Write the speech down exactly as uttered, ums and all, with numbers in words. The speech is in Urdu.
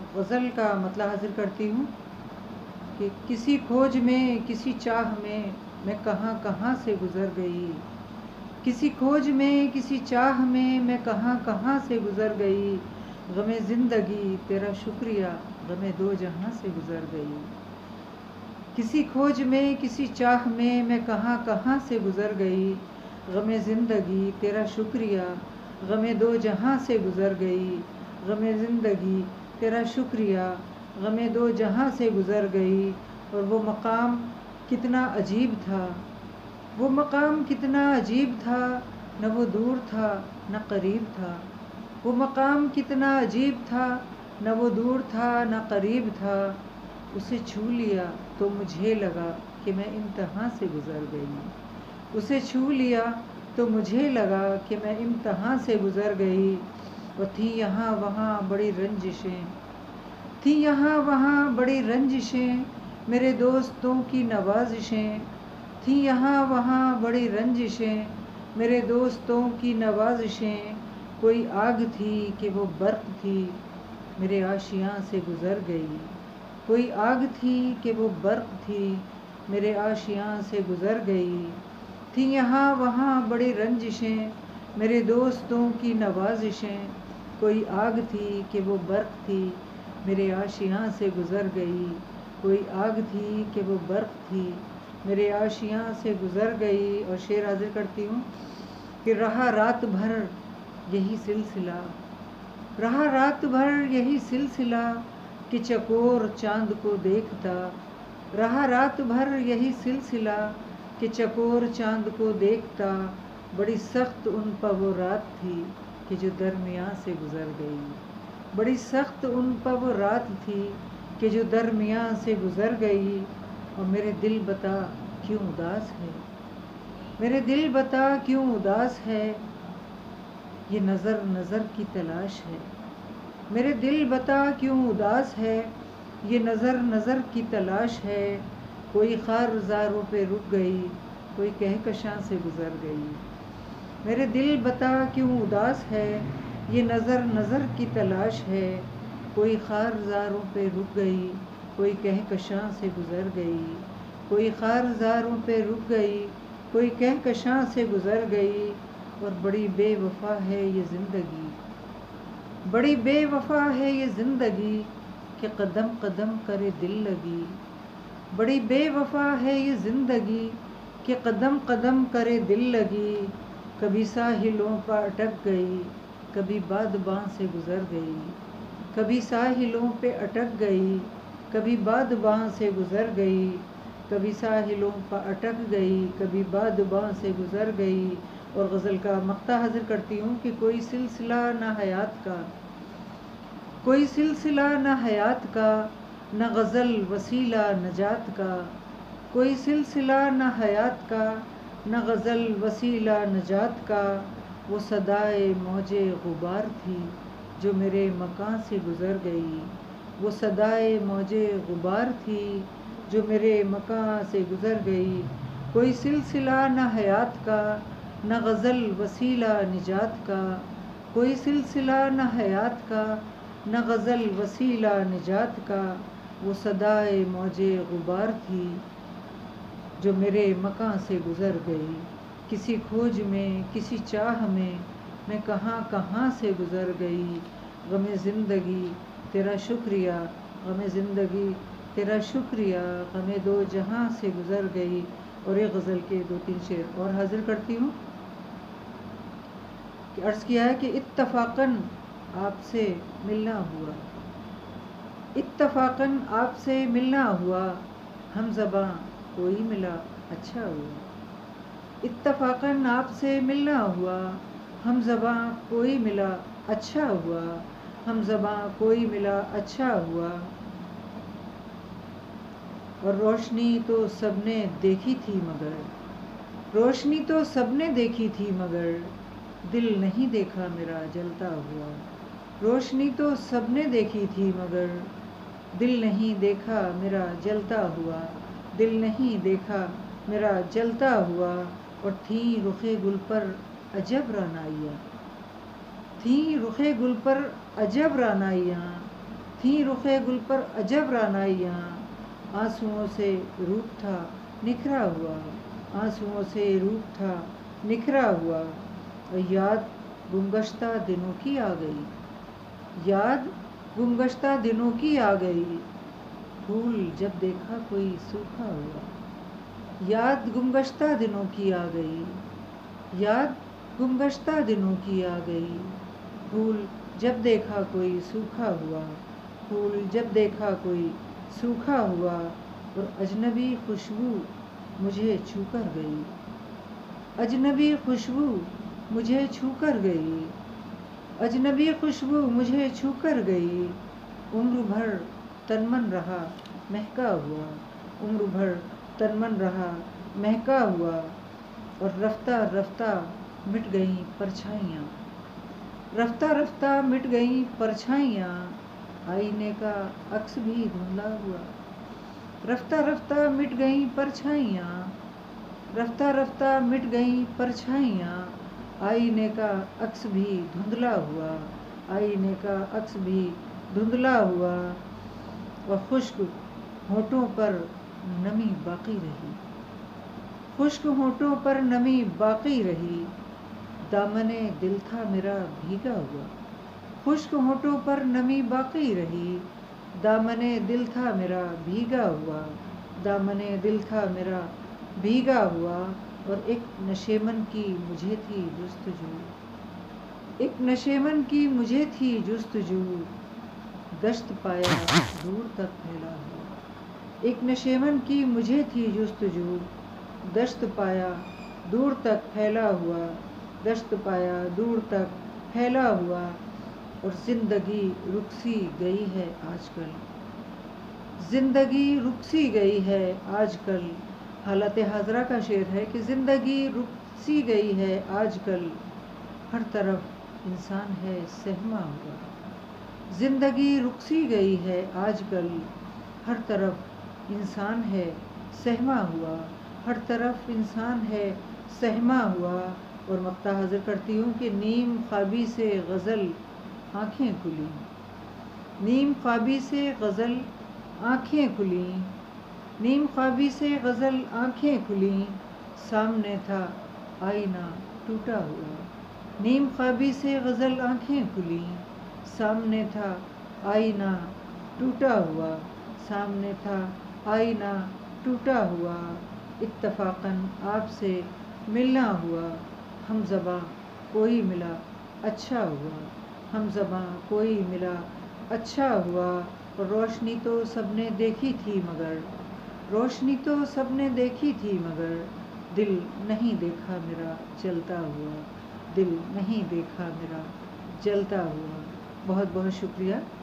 غزل کا مطلب حاضر کرتی ہوں کہ کسی کھوج میں کسی چاہ میں میں کہاں کہاں سے گزر گئی، کسی کھوج میں کسی چاہ میں میں کہاں کہاں سے گزر گئی، غم زندگی تیرا شکریہ غم دو جہاں سے گزر گئی، کسی کھوج میں کسی چاہ میں میں کہاں کہاں سے گزر گئی، غم زندگی تیرا شکریہ غم دو جہاں سے گزر گئی، غم زندگی تیرا شکریہ غم دو جہاں سے گزر گئی۔ اور وہ مقام کتنا عجیب تھا، وہ مقام کتنا عجیب تھا، نہ وہ دور تھا نہ قریب تھا، وہ مقام کتنا عجیب تھا، نہ وہ دور تھا نہ قریب تھا، اسے چھو لیا تو مجھے لگا کہ میں امتحان سے گزر گئی، اسے چھو لیا تو مجھے لگا کہ میں امتحان سے گزر گئی۔ اور تھیں یہاں وہاں بڑی رنجشیں، تھیں یہاں وہاں بڑی رنجشیں، میرے دوستوں کی نوازشیں، تھیں یہاں وہاں بڑی رنجشیں، میرے دوستوں کی نوازشیں، کوئی آگ تھی کہ وہ برق تھی میرے آشیاں سے گزر گئی، کوئی آگ تھی کہ وہ برق تھی میرے آشیاں سے گزر گئی، تھیں یہاں وہاں بڑی رنجشیں، میرے دوستوں کی نوازشیں، کوئی آگ تھی کہ وہ برق تھی میرے آشیاں سے گزر گئی، کوئی آگ تھی کہ وہ برق تھی میرے آشیاں سے گزر گئی۔ اور شعر حاضر کرتی ہوں کہ رہا رات بھر یہی سلسلہ، رہا رات بھر یہی سلسلہ کہ چکور چاند کو دیکھتا، رہا رات بھر یہی سلسلہ کہ چکور چاند کو دیکھتا، بڑی سخت ان پہ وہ رات تھی کہ جو درمیان سے گزر گئی، بڑی سخت ان پہ وہ رات تھی کہ جو درمیان سے گزر گئی۔ اور میرے دل بتا کیوں اداس ہے، میرے دل بتا کیوں اداس ہے، یہ نظر نظر کی تلاش ہے، میرے دل بتا کیوں اداس ہے، یہ نظر نظر کی تلاش ہے، کوئی خار زاروں پہ رک گئی کوئی کہکشاں سے گزر گئی، میرے دل بتا کیوں اداس ہے، یہ نظر نظر کی تلاش ہے، کوئی خار زاروں پہ رک گئی کوئی کہکشاں سے گزر گئی، کوئی خار زاروں پہ رک گئی کوئی کہکشاں سے گزر گئی۔ اور بڑی بے وفا ہے یہ زندگی، بڑی بے وفا ہے یہ زندگی کہ قدم قدم کرے دل لگی، بڑی بے وفا ہے یہ زندگی کہ قدم قدم کرے دل لگی، کبھی ساحلوں پر اٹک گئی کبھی بادباں سے گزر گئی، کبھی ساحلوں پہ اٹک گئی کبھی بادباں سے گزر گئی، کبھی ساحلوں پر اٹک گئی کبھی بادباں سے گزر گئی۔ اور غزل کا مقطع حاضر کرتی ہوں کہ کوئی سلسلہ نہ حیات کا، کوئی سلسلہ نہ حیات کا، نہ غزل وسیلہ نجات کا، کوئی سلسلہ نہ حیات کا، نہ غزل وسیلہ نجات کا، وہ صدائے موج غبار تھی جو میرے مکاں سے گزر گئی، وہ صدائے موج غبار تھی جو میرے مکاں سے گزر گئی، کوئی سلسلہ نہ حیات کا، نہ غزل وسیلہ نجات کا، کوئی سلسلہ نہ حیات کا، نہ غزل وسیلہ نجات کا، وہ صدائے موج غبار تھی جو میرے مکاں سے گزر گئی، کسی کھوج میں کسی چاہ میں میں کہاں کہاں سے گزر گئی، غم زندگی تیرا شکریہ غم زندگی تیرا شکریہ غم دو جہاں سے گزر گئی۔ اور ایک غزل کے دو تین شعر اور حاضر کرتی ہوں کہ عرض کیا ہے کہ اتفاقاً آپ سے ملنا ہوا، اتفاقاً آپ سے ملنا ہوا، ہم زباں کوئی ملا اچھا ہوا، اتفاقاً آپ سے ملنا ہوا، ہم زباں کوئی ملا اچھا ہوا، ہم زباں کوئی ملا اچھا ہوا۔ اور روشنی تو سب نے دیکھی تھی مگر، روشنی تو سب نے دیکھی تھی مگر دل نہیں دیکھا میرا جلتا ہوا، روشنی تو سب نے دیکھی تھی مگر دل نہیں دیکھا میرا جلتا ہوا، دل نہیں دیکھا میرا جلتا ہوا۔ اور تھیں رخ گل پر عجب رعنائیاں، تھیں رخ گل پر عجب رعنائیاں، تھیں رخے گل پر عجب رعنائیاں، آنسوؤں سے روپ تھا نکھرا ہوا، آنسوؤں سے روپ تھا نکھرا ہوا، اور یاد گمگشتہ دنوں کی آ گئی، یاد گمگشتہ دنوں کی آ گئی، پھول جب دیکھا کوئی سوکھا ہوا، یاد گمگشتہ دنوں کی آ گئی، یاد گمگشتہ دنوں کی آ گئی، پھول جب دیکھا کوئی سوکھا ہوا، پھول جب دیکھا کوئی سوکھا ہوا، اور اجنبی خوشبو مجھے چھو کر گئی، اجنبی خوشبو مجھے چھو کر گئی، اجنبی خوشبو مجھے چھو کر گئی، عمر بھر تن من رہا مہکا ہوا، عمر بھر تن من رہا مہکا ہوا، اور رفتہ رفتہ مٹ گئیں پرچھائیاں، رفتہ رفتہ مٹ گئیں پرچھائیاں، آئینے کا عکس بھی دھندلا ہوا، رفتہ رفتہ مٹ گئیں پرچھائیاں، رفتہ رفتہ مٹ گئیں پرچھائیاں، آئینے کا عکس بھی دھندلا ہوا، آئینے کا عکس بھی دھندلا ہوا، اور خشک ہونٹوں پر نمی باقی رہی، خشک ہونٹوں پر نمی باقی رہی، دامن دل تھا میرا بھیگا ہوا، خشک ہونٹوں پر نمی باقی رہی، دامن دل تھا میرا بھیگا ہوا، دامن دل تھا میرا بھیگا ہوا، اور ایک نشیمن کی مجھے تھی جستجو، ایک نشیمن کی مجھے تھی جستجو، دشت پایا دور تک پھیلا ہوا، ایک نشیمن کی مجھے تھی جستجو، دشت پایا دور تک پھیلا ہوا، دشت پایا دور تک پھیلا ہوا، اور زندگی رک سی گئی ہے آج کل، زندگی رک سی گئی ہے آج کل، حالت حاضرہ کا شعر ہے کہ زندگی رک سی گئی ہے آج کل، ہر طرف انسان ہے سہما ہوا، زندگی رک سی گئی ہے آج کل، ہر طرف انسان ہے سہما ہوا، ہر طرف انسان ہے سہما ہوا، اور مقطع حاضر کرتی ہوں کہ نیم خوابی سے غزل آنکھیں کھلیں، نیم خوابی سے غزل آنکھیں کھلیں، نیم خوابی سے غزل آنکھیں کھلیں، سامنے تھا آئینہ ٹوٹا ہوا، نیم خوابی سے غزل آنکھیں کھلیں، سامنے تھا آئینہ ٹوٹا ہوا، سامنے تھا آئینہ ٹوٹا ہوا، اتفاقاً آپ سے ملنا ہوا، ہم زباں کوئی ملا اچھا ہوا، ہم زباں کوئی ملا اچھا ہوا، اور روشنی تو سب نے دیکھی تھی مگر، روشنی تو سب نے دیکھی تھی مگر، دل نہیں دیکھا میرا جلتا ہوا، دل نہیں دیکھا میرا جلتا ہوا۔ بہت بہت شکریہ۔